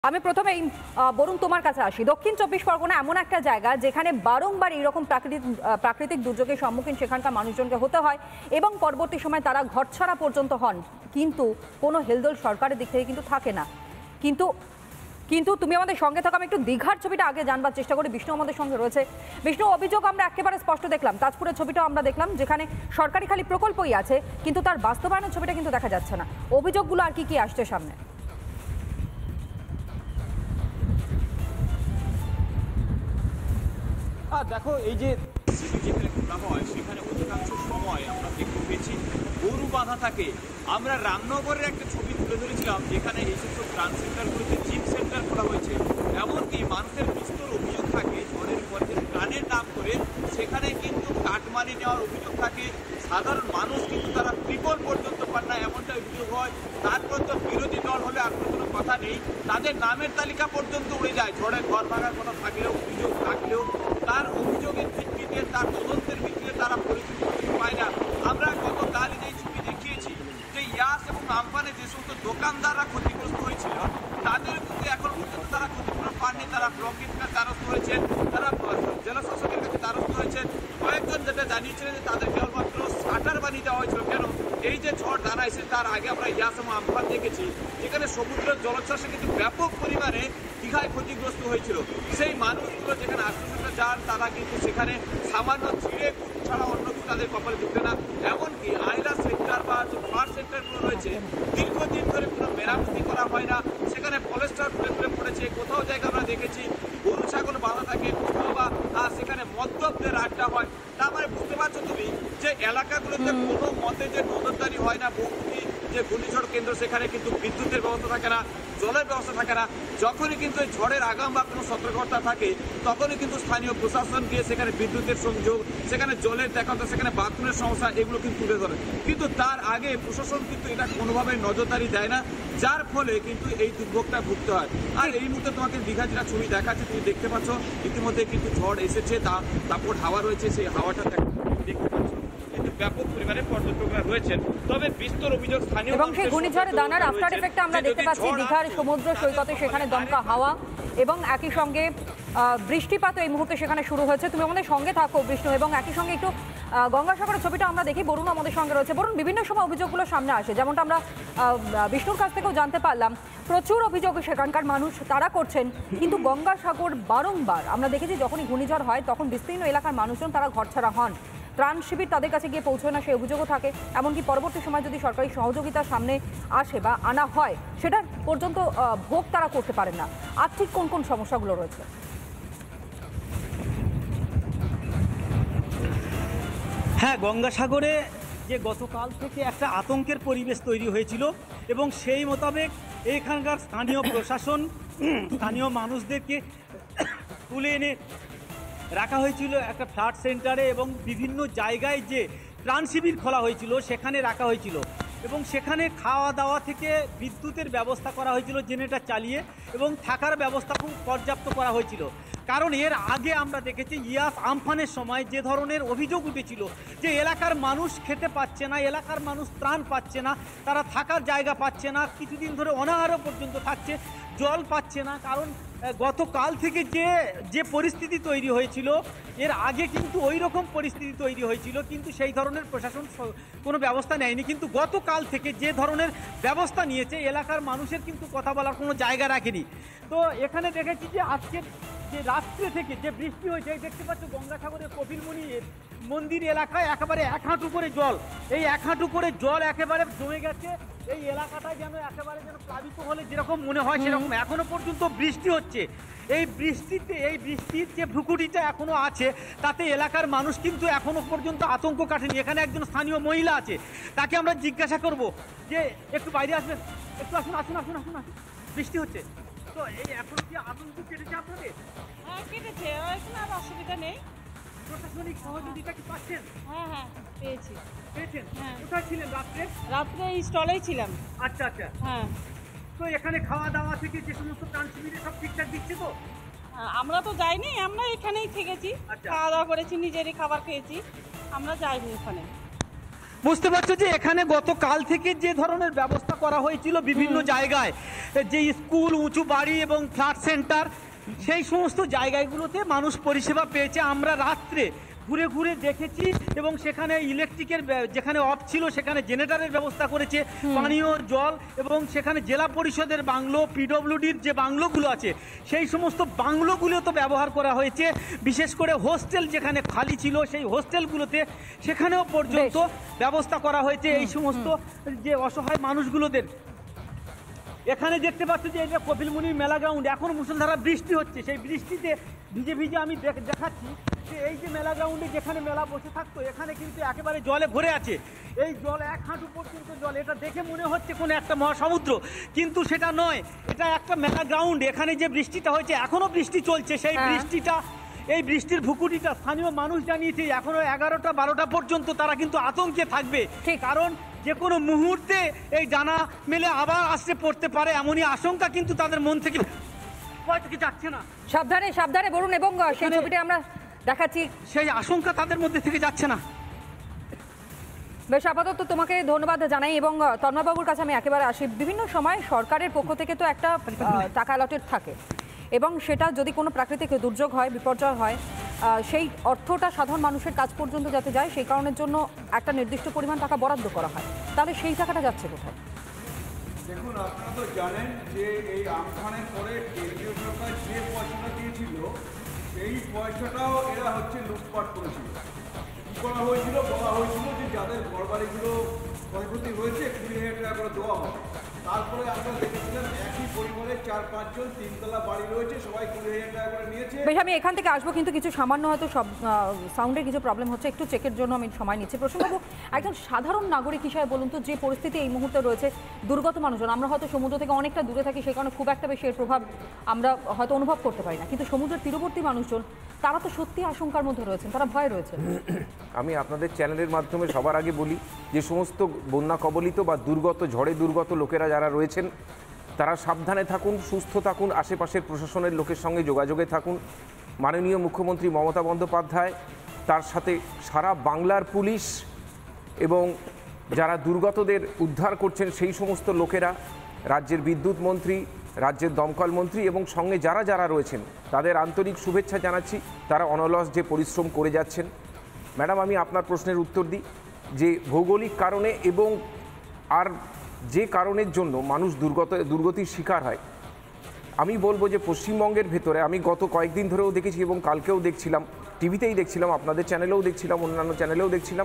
আমি প্রথমেই বরুণ তোমার কাছে আসি। দক্ষিণ চব্বিশ পরগনা এমন একটা জায়গা যেখানে বারংবার এইরকম প্রাকৃতিক দুর্যোগের সম্মুখীন সেখানকার মানুষজনকে হতে হয় এবং পরবর্তী সময় তারা ঘরছাড়া পর্যন্ত হন, কিন্তু কোনো হেলদোল সরকারের দিক থেকে কিন্তু থাকে না। কিন্তু কিন্তু তুমি আমাদের সঙ্গে থাকো। আমি একটু দীঘার ছবিটা আগে জানবার চেষ্টা করি। বিষ্ণু আমাদের সঙ্গে রয়েছে। বিষ্ণু, অভিযোগ আমরা একেবারে স্পষ্ট দেখলাম, তাজপুরের ছবিটাও আমরা দেখলাম, যেখানে সরকারি খালি প্রকল্পই আছে কিন্তু তার বাস্তবায়নের ছবিটা কিন্তু দেখা যাচ্ছে না। অভিযোগগুলো আর কি কি আসছে সামনে? দেখো, এই যে যেখানে খোলা হয় সেখানে অধিকাংশ সময় আমরা দেখতে পেয়েছি গরু বাঁধা থাকে। আমরা রামনগরের একটা ছবি তুলে ধরেছিলাম যেখানে এই সমস্ত ত্রাণ সেন্টারগুলিতে জিম সেন্টার করা হয়েছে। এমনকি মানুষের বিস্তর অভিযোগ থাকে ঝড়ের পরে ত্রাণের নাম করে সেখানে কিন্তু কাটমানি নেওয়ার অভিযোগ থাকে। সাধারণ মানুষ কিন্তু তারা ত্রিপল পর্যন্ত পান না, এমনটা অভিযোগ হয়। তারপর তো বিরোধী দল হলে আর কোনো কথা নেই, তাদের নামের তালিকা পর্যন্ত উড়ে যায়। ঝড়ে ঘর ভাঙার কথা থাকলেও, অভিযোগ থাকলেও তার অভিযোগের ভিত্তিতে, তার তদন্তের ভিত্তিতে তারা পরিস্থিতি পায় না। আমরা গতকালই এই ছবি দেখিয়েছি যে ইয়াস এবং আমফানে যে সমস্ত দোকানদাররা ক্ষতিগ্রস্ত হয়েছিল তাদের কিন্তু এখন পর্যন্ত তারা ক্ষতিপূরণ পাননি। তারা ব্লকের কাছে দ্বারস্থ হয়েছেন, তারা জেলা শাসকের কাছে দ্বারস্থ হয়েছেন। কয়েকজন যেটা জানিয়েছিলেন যে তাদের কেবলমাত্র শাটার বানিয়ে দেওয়া হয়েছিল। কেন? এই যে ঝড় দানা এসে তার আগে আমরা ইয়াস এবং আমফান দেখেছি যেখানে সমুদ্রের জলোচ্ছ্বাসে কিন্তু ব্যাপক পরিমাণে দীঘায় ক্ষতিগ্রস্ত হয়েছিল। সেই মানুষগুলো যেখানে আশ্রয়স্থলে যান তারা কিন্তু সেখানে সামান্য ছিঁড়ে ছাড়া অন্য কিছু তাদের কপালে ঢুকবে না। এমনকি আইলা সেন্টার বা যে ফার্স্ট সেন্টারগুলো রয়েছে দীর্ঘদিন ধরে কোনো মেরামতি করা হয় না, সেখানে পলেস্টার খুলে পড়েছে। কোথাও জায়গা আমরা দেখেছি গরু ছাগল বাঁধা থাকে, কোথাও বা সেখানে মদ্যপদের আড্ডা হয়। তার মানে বুঝতে পারছো তুমি যে এলাকাগুলোতে কোনো মতে যে নজরদারি হয় না। বহুমুখী যে ঘূর্ণিঝড় কেন্দ্র সেখানে কিন্তু বিদ্যুতের ব্যবস্থা থাকে না, জলের ব্যবস্থা থাকে না। যখনই কিন্তু ঝড়ের আগাম বা কোনো সতর্কতা থাকে তখনই কিন্তু স্থানীয় প্রশাসন গিয়ে সেখানে বিদ্যুতের সংযোগ, সেখানে জলের দেখাতে, সেখানে বাথরুমের সমস্যা এগুলো কিন্তু তুলে ধরে। কিন্তু তার আগে প্রশাসন কিন্তু এটা কোনোভাবে নজরদারি দেয় না, যার ফলে কিন্তু এই দুর্ভোগটা ভুগতে হয়। আর এই মুহূর্তে তোমাকে দীঘা যেটা ছবি দেখাচ্ছে তুমি দেখতে পাচ্ছ ইতিমধ্যে কিন্তু ঝড় এসেছে, তারপর হাওয়া রয়েছে, সেই হাওয়াটা দেখতে পাচ্ছ ব্যাপক পরিমাণে পর্যটকরা রয়েছেন। তবে বিস্তর অভিযোগ স্থানীয় এবং সেই ঘূর্ণিঝড় দানার আফটার এফেক্টে আমরা দেখতে পাচ্ছি দীঘার সমুদ্র সৈকতে সেখানে দমকা হাওয়া এবং একই সঙ্গে বৃষ্টিপাত এই মুহূর্তে সেখানে শুরু হয়েছে। তুমি আমাদের সঙ্গে থাকো বিষ্ণু, এবং একই সঙ্গে একটু গঙ্গাসাগরের ছবিটা আমরা দেখি। বরুণ আমাদের সঙ্গে রয়েছে। বরুণ, বিভিন্ন সময় অভিযোগগুলো সামনে আসে, যেমনটা আমরা বিষ্ণুর কাছ থেকেও জানতে পারলাম, প্রচুর অভিযোগ সেখানকার মানুষ তারা করছেন। কিন্তু গঙ্গাসাগর বারংবার আমরা দেখেছি যখনই ঘূর্ণিঝড় হয় তখন বিস্তীর্ণ এলাকার মানুষজন তারা ঘরছাড়া হন, ত্রাণ শিবির তাদের কাছে গিয়ে পৌঁছয় না, সেই অভিযোগও থাকে। এমনকি পরবর্তী সময় যদি সরকারি সহযোগিতার সামনে আসে বা আনা হয় সেটা পর্যন্ত ভোগ তারা করতে পারেন না। আর ঠিক কোন কোন সমস্যাগুলো রয়েছে? হ্যাঁ, গঙ্গাসাগরে যে গতকাল থেকে একটা আতঙ্কের পরিবেশ তৈরি হয়েছিল এবং সেই মোতাবেক এখানকার স্থানীয় প্রশাসন স্থানীয় মানুষদেরকে তুলে এনে রাখা হয়েছিল একটা ফ্লাড সেন্টারে এবং বিভিন্ন জায়গায় যে ত্রাণ শিবির খোলা হয়েছিল সেখানে রাখা হয়েছিল এবং সেখানে খাওয়া দাওয়া থেকে বিদ্যুতের ব্যবস্থা করা হয়েছিল জেনারেটর চালিয়ে, এবং থাকার ব্যবস্থা খুব পর্যাপ্ত করা হয়েছিল। কারণ এর আগে আমরা দেখেছি ইয়াস আমফানের সময় যে ধরনের অভিযোগ উঠেছিল যে এলাকার মানুষ খেতে পাচ্ছে না, এলাকার মানুষ ত্রাণ পাচ্ছে না, তারা থাকার জায়গা পাচ্ছে না, কিছুদিন ধরে অনাহারও পর্যন্ত থাকছে, জল পাচ্ছে না। কারণ গতকাল থেকে যে পরিস্থিতি তৈরি হয়েছিল এর আগে কিন্তু ওই রকম পরিস্থিতি তৈরি হয়েছিল, কিন্তু সেই ধরনের প্রশাসন কোনো ব্যবস্থা নেয়নি। কিন্তু গতকাল থেকে যে ধরনের ব্যবস্থা নিয়েছে এলাকার মানুষের কিন্তু কথা বলার কোনো জায়গা রাখেনি। তো এখানে দেখেছি যে আজকের যে রাত্রে থেকে যে বৃষ্টি হয়েছে, দেখতে পাচ্ছ গঙ্গাসাগরের কপিলমুনি মন্দির এলাকায় একেবারে 1 হাঁটু করে জল, এই 1 হাঁটু করে জল একেবারে জমে গেছে। এই এলাকাটা যেন একেবারে যেন প্লাবিত হলে যেরকম মনে হয় সেরকম এখনো পর্যন্ত বৃষ্টি হচ্ছে। এই বৃষ্টির যে ভ্রুকুটিটা এখনো আছে তাতে এলাকার মানুষ কিন্তু এখনো পর্যন্ত আতঙ্ক কাটেনি। এখানে একজন স্থানীয় মহিলা আছে, তাকে আমরা জিজ্ঞাসা করব যে একটু বাইরে আসবেন, একটু আসুন আসুন আসুন আসুন আসুন বৃষ্টি হচ্ছে তো এই এখন কি আতঙ্ক কেটেছে আপনাদের? হ্যাঁ কেটেছে, এখন আর অসুবিধা নেই। প্রশাসনিক সহযোগিতা কি পাচ্ছেন? হ্যাঁ হ্যাঁ পেয়েছেন? হ্যাঁ। কোথায় ছিলেন রাত্রে? রাত্রে এই স্টলেই ছিলাম। আচ্ছা আচ্ছা। হ্যাঁ, তো এখানে খাওয়া দাওয়া থেকে যে সমস্ত ত্রাণ শিবিরে সব ঠিকঠাক দিচ্ছে তো? আমরা তো যাইনি, আমরা এখানেই থেকেছি, আচ্ছা। খাওয়া দাওয়া করেছি, নিজেরই খাবার খেয়েছি, আমরা যাইনি ওখানে। বুঝতে পারছো যে এখানে গতকাল থেকে যে ধরনের ব্যবস্থা করা হয়েছিল বিভিন্ন জায়গায়, যে স্কুল, উঁচু বাড়ি এবং ফ্ল্যাট সেন্টার, সেই সমস্ত জায়গাগুলোতে মানুষ পরিষেবা পেয়েছে। আমরা রাত্রে ঘুরে ঘুরে দেখেছি এবং সেখানে ইলেকট্রিকের যেখানে অফ ছিল সেখানে জেনারেটরের ব্যবস্থা করেছে, পানীয় জল, এবং সেখানে জেলা পরিষদের বাংলো, পিডব্লিউডির যে বাংলোগুলো আছে সেই সমস্ত বাংলোগুলো তো ব্যবহার করা হয়েছে। বিশেষ করে হোস্টেল যেখানে খালি ছিল সেই হোস্টেলগুলোতে সেখানেও পর্যন্ত ব্যবস্থা করা হয়েছে এই সমস্ত যে অসহায় মানুষগুলোদের। এখানে দেখতে পাচ্ছি যে এটা কপিলমুনির মেলা গ্রাউন্ড, এখন মুষলধারা বৃষ্টি হচ্ছে, সেই বৃষ্টিতে ভিজে ভিজে আমি দেখাচ্ছি যে এই যে মেলা গ্রাউন্ডে যেখানে মেলা বসে থাকতো এখানে কিন্তু একেবারে জলে ভরে আছে। এই জল 1 হাঁটু পর্যন্ত জল, এটা দেখে মনে হচ্ছে কোনো একটা মহাসমুদ্র, কিন্তু সেটা নয়, এটা একটা মেলা গ্রাউন্ড। এখানে যে বৃষ্টিটা হয়েছে, এখনো বৃষ্টি চলছে, সেই বৃষ্টিটা, এই বৃষ্টির ভুকুটিটা স্থানীয় মানুষ জানিয়েছে এখনো 11টা-12টা পর্যন্ত তারা কিন্তু আতঙ্কে থাকবে, কারণ যে কোনো মুহূর্তে এই ডানা মেলে আবার আসতে পড়তে পারে, এমনই আশঙ্কা কিন্তু তাদের মন থেকে যাচ্ছে না। সাবধানে সাবধানে বলুন, এবং সেই ছবিটা আমরা দেখাচ্ছি, সেই আশঙ্কা তাদের মধ্যে থেকে যাচ্ছে না। বেশ, আপাতত তোমাকে ধন্যবাদ জানাই। এবং তন্ময়বাবুর কাছে আমি একেবারে আসি, বিভিন্ন সময় সরকারের পক্ষ থেকে তো একটা টাকা অ্যালটেড থাকে, এবং সেটা যদি কোনো প্রাকৃতিক দুর্যোগ হয়, বিপর্যয় হয়, সেই অর্থটা সাধারণ মানুষের কাজ পর্যন্ত যাতে যায় সেই কারণের জন্য একটা নির্দিষ্ট পরিমাণ টাকা বরাদ্দ করা হয়। তাহলে সেই টাকাটা যাচ্ছে কোথায়? দেখুন, আপনারা তো জানেন যে এই আমফানের পরে কেন্দ্রীয় সরকার যে পয়সাটা দিয়েছিল সেই পয়সাটাও এরা লুটপাট করেছিল। কী করা হয়েছিল, বলা হয়েছিল যে যাদের ঘরবাড়িগুলো ক্ষয়ক্ষতি হয়েছে 20,000 টাকা করে দেওয়া হবে। তারপরে আমরা দেখেছিলাম একই পরিবারে 4-5 জন 3তলা বাড়ি রয়েছে, সবাই 20,000 টাকা করে নিয়েছে। বেশ, আমি এখান থেকে আসবো, কিন্তু কিছু সামান্য হয়তো সব সাউন্ডের কিছু প্রবলেম হচ্ছে, একটু চেকের জন্য আমি সময় নিচ্ছি। প্রসঙ্গবাবু, একজন সাধারণ নাগরিক হিসাবে বলুন তো, যে পরিস্থিতি এই মুহূর্তে রয়েছে, দুর্গত মানুষজন, আমরা হয়তো সমুদ্র থেকে অনেকটা দূরে থাকি, সেই কারণে খুব একটা বেশি এর প্রভাব আমরা হয়তো অনুভব করতে পারি না, কিন্তু সমুদ্রের তীরবর্তী মানুষজন তারা তো সত্যি আশঙ্কার মধ্যে রয়েছেন, তারা ভয় রয়েছেন। আমি আপনাদের চ্যানেলের মাধ্যমে সবার আগে বলি যে সমস্ত বন্যা কবলিত বা দুর্গত, ঝড়ে দুর্গত লোকেরা যারা রয়েছেন তারা সাবধানে থাকুন, সুস্থ থাকুন, আশেপাশের প্রশাসনের লোকের সঙ্গে যোগাযোগে থাকুন। মাননীয় মুখ্যমন্ত্রী মমতা বন্দ্যোপাধ্যায়, তার সাথে সারা বাংলার পুলিশ এবং যারা দুর্গতদের উদ্ধার করছেন সেই সমস্ত লোকেরা, রাজ্যের বিদ্যুৎ মন্ত্রী, রাজ্যের দমকল মন্ত্রী এবং সঙ্গে যারা যারা রয়েছেন তাদের আন্তরিক শুভেচ্ছা জানাচ্ছি। তারা অনলস যে পরিশ্রম করে যাচ্ছেন। ম্যাডাম, আমি আপনার প্রশ্নের উত্তর দিই যে ভৌগোলিক কারণে এবং আর যে কারণের জন্য মানুষ দুর্গতির শিকার হয়, আমি বলবো যে পশ্চিমবঙ্গের ভেতরে আমি গত কয়েকদিন ধরেও দেখেছি এবং কালকেও দেখছিলাম, টিভিতেই দেখছিলাম, আপনাদের চ্যানেলেও দেখছিলাম, অন্যান্য চ্যানেলেও দেখছিলাম,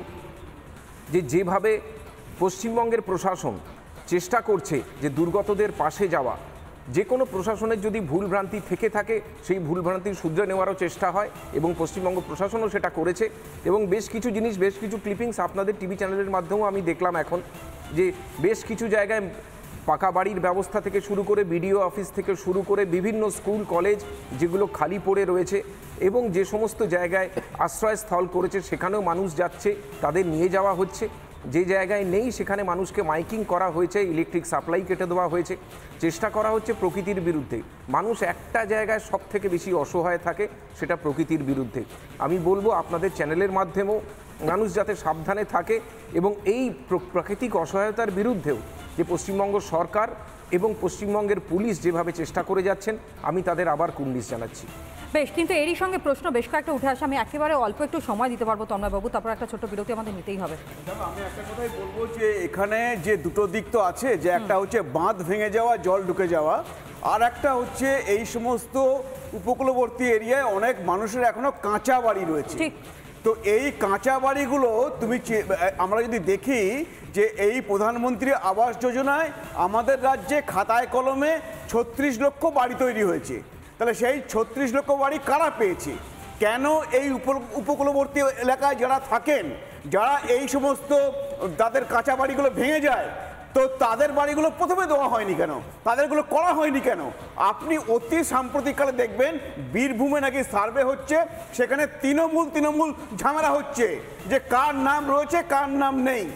যে যেভাবে পশ্চিমবঙ্গের প্রশাসন চেষ্টা করছে যে দুর্গতদের পাশে যাওয়া, যে কোনো প্রশাসনের যদি ভুলভ্রান্তি থেকে থাকে সেই ভুলভ্রান্তির শুধরে নেওয়ারও চেষ্টা হয়, এবং পশ্চিমবঙ্গ প্রশাসনও সেটা করেছে। এবং বেশ কিছু জিনিস, বেশ কিছু ক্লিপিংস আপনাদের টিভি চ্যানেলের মাধ্যমেও আমি দেখলাম এখন, যে বেশ কিছু জায়গায় পাকা বাড়ির ব্যবস্থা থেকে শুরু করে বিডিও অফিস থেকে শুরু করে বিভিন্ন স্কুল কলেজ যেগুলো খালি পড়ে রয়েছে এবং যে সমস্ত জায়গায় আশ্রয়স্থল করেছে সেখানেও মানুষ যাচ্ছে, তাদের নিয়ে যাওয়া হচ্ছে। যে জায়গায় নেই সেখানে মানুষকে মাইকিং করা হয়েছে, ইলেকট্রিক সাপ্লাই কেটে দেওয়া হয়েছে, চেষ্টা করা হচ্ছে প্রকৃতির বিরুদ্ধে। মানুষ একটা জায়গায় সব থেকে বেশি অসহায় থাকে, সেটা প্রকৃতির বিরুদ্ধে। আমি বলবো আপনাদের চ্যানেলের মাধ্যমেও মানুষ যাতে সাবধানে থাকে এবং এই প্রাকৃতিক অসহায়তার বিরুদ্ধেও যে পশ্চিমবঙ্গ সরকার এবং পশ্চিমবঙ্গের পুলিশ যেভাবে চেষ্টা করে যাচ্ছেন, আমি তাদের আবার কুর্নিশ জানাচ্ছি। বেশ, কিন্তু এরই সঙ্গে প্রশ্ন বেশ কয়েকটা উঠে আসে, আমি একেবারে অল্প একটু সময় দিতে পারবো তন্ময়বাবু, তারপর একটা ছোট্ট বিরতি আমাদের নিতেই হবে। আমি একটা কথাই বলবো যে এখানে যে দুটো দিক তো আছে, যে একটা হচ্ছে বাঁধ ভেঙে যাওয়া, জল ঢুকে যাওয়া, আর একটা হচ্ছে এই সমস্ত উপকূলবর্তী এরিয়ায় অনেক মানুষের এখনো কাঁচা বাড়ি রয়েছে। তো এই কাঁচা বাড়িগুলো আমরা যদি দেখি যে এই প্রধানমন্ত্রী আবাস যোজনায় আমাদের রাজ্যে খাতায় কলমে 36 লক্ষ বাড়ি তৈরি হয়েছে। তাহলে সেই 36 লক্ষ বাড়ি কারা পেয়েছে? কেন এই উপকূলবর্তী এলাকায় যারা থাকেন, যারা এই সমস্ত তাদের কাঁচা বাড়িগুলো ভেঙে যায়, তো তাদের বাড়িগুলো প্রথমে দেওয়া হয়নি কেন? তাদেরগুলো করা হয়নি কেন? আপনি অতি সাম্প্রতিককালে দেখবেন বীরভূমে নাকি সার্ভে হচ্ছে, সেখানে তৃণমূল ঝামেলা হচ্ছে যে কার নাম রয়েছে কার নাম নেই। তো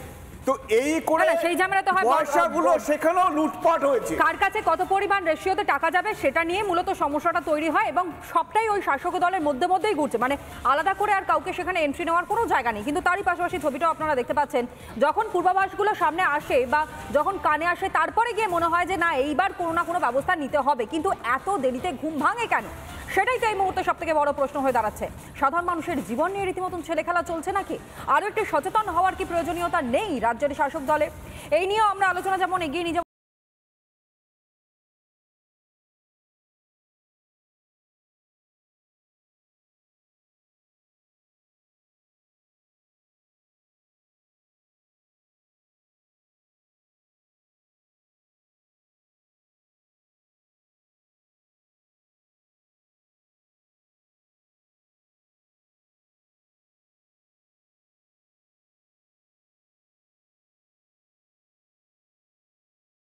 তো এই করে না, সেই ঝামেলা তো হয় পয়সাগুলো সেখানেও লুটপাট হয়েছে। কার কাছে কত পরিমাণ রেশিওতে টাকা যাবে সেটা নিয়ে মূলত সমস্যাটা তৈরি হয় এবং সবটাই ওই শাসক দলের মধ্যেই ঘুরছে, মানে আলাদা করে আর কাউকে সেখানে এন্ট্রি নেওয়ার কোনো জায়গা নেই। কিন্তু তারই পাশাপাশি ছবিটাও আপনারা দেখতে পাচ্ছেন, যখন পূর্বাভাসগুলো সামনে আসে বা যখন কানে আসে তারপরে গিয়ে মনে হয় যে না এইবার কোনো না কোনো ব্যবস্থা নিতে হবে, কিন্তু এত দেরিতে ঘুম ভাঙে কেন? সেটাই তো এই মুহূর্তে সব থেকে বড় প্রশ্ন হয়ে দাঁড়াচ্ছে। সাধারণ মানুষের জীবন নিয়ে রীতিমতন ছেলে খেলা চলছে নাকি? আরও একটি সচেতন হওয়ার কি প্রয়োজনীয়তা নেই রাজ্যের শাসক দলের? এই নিয়েও আমরা আলোচনা যেমন এগিয়ে নিয়ে যাব।